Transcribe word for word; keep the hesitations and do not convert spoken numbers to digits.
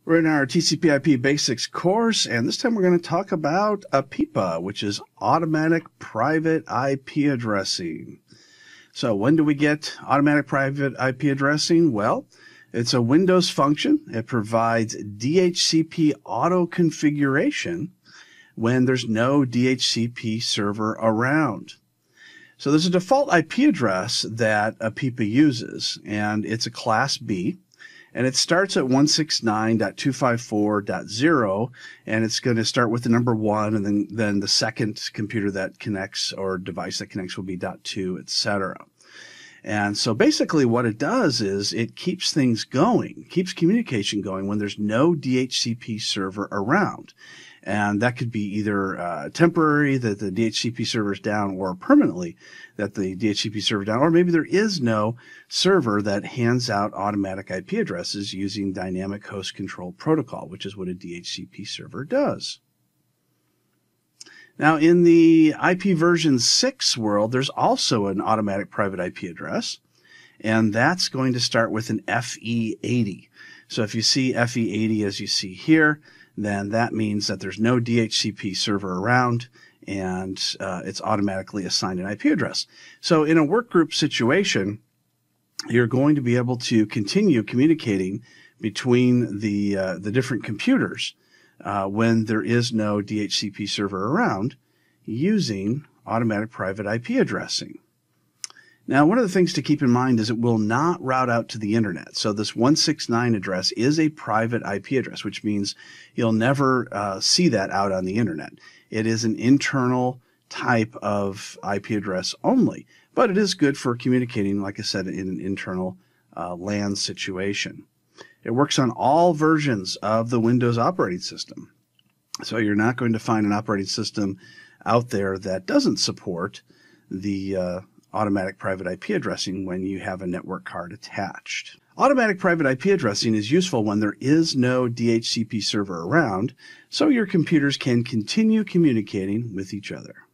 We're in our T C P I P Basics course, and this time we're going to talk about A P I P A, which is Automatic Private I P Addressing. So when do we get Automatic Private I P Addressing? Well, it's a Windows function. It provides D H C P auto configuration when there's no D H C P server around. So there's a default I P address that A P I P A uses, and it's a Class B. And it starts at one sixty-nine dot two fifty-four dot zero, and it's going to start with the number one, and then, then the second computer that connects or device that connects will be dot two, et cetera. And so basically what it does is it keeps things going, keeps communication going when there's no D H C P server around. And that could be either uh, temporary, that the D H C P server is down, or permanently that the D H C P server is down, or maybe there is no server that hands out automatic I P addresses using dynamic host control protocol, which is what a D H C P server does. Now, in the I P version six world, there's also an automatic private I P address, and that's going to start with an F E eighty. So if you see F E eighty as you see here, then that means that there's no D H C P server around, and uh, it's automatically assigned an I P address. So in a workgroup situation, you're going to be able to continue communicating between the uh, the different computers uh, when there is no D H C P server around using automatic private I P addressing. Now, one of the things to keep in mind is it will not route out to the internet. So this one sixty-nine address is a private I P address, which means you'll never uh, see that out on the internet. It is an internal type of I P address only, but it is good for communicating, like I said, in an internal uh, LAN situation. It works on all versions of the Windows operating system. So you're not going to find an operating system out there that doesn't support the uh, automatic private I P addressing when you have a network card attached. Automatic private I P addressing is useful when there is no D H C P server around, so your computers can continue communicating with each other.